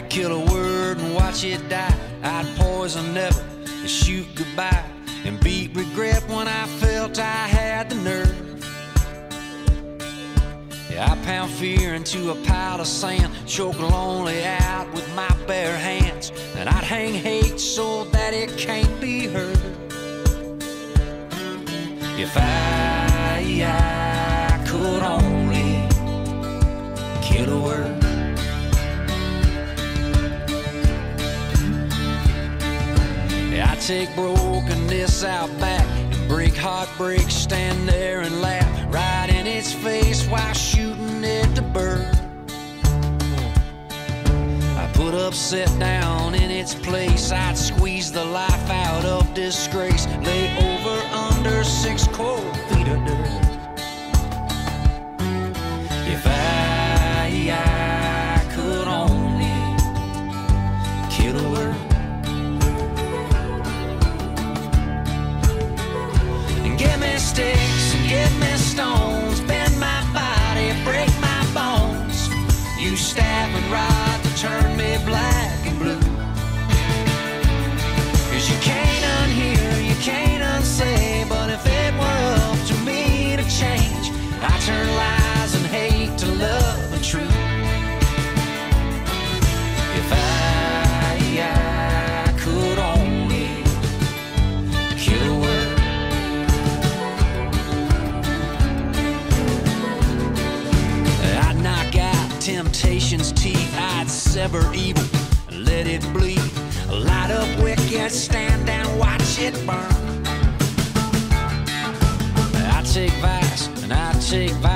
kill a word and watch it die. I'd poison never and shoot goodbye and beat regret when I felt I had the nerve. Yeah, I pound fear into a pile of sand, choke lonely out with my bare hands, and I'd hang hate so that it can't be heard. If I could only kill a word. I take brokenness out back and break heartbreak, stand there and laugh right in its face while shooting it to burn. I put upset down in its place, I'd squeeze the life out of disgrace, lay over under 6 cold feet of dirt. If I could only kill a word. Give me sticks and give me stones, bend my body, break my bones. You stab and rod to turn me black and blue. 'Cause you can't unhear, you can't unsay, but if it were up to me to change, I turn lies and hate to love and truth. If I could only kill a word. Temptation's teeth, I'd sever evil and let it bleed. Light up wicked, stand and watch it burn. I take vice and I take vice.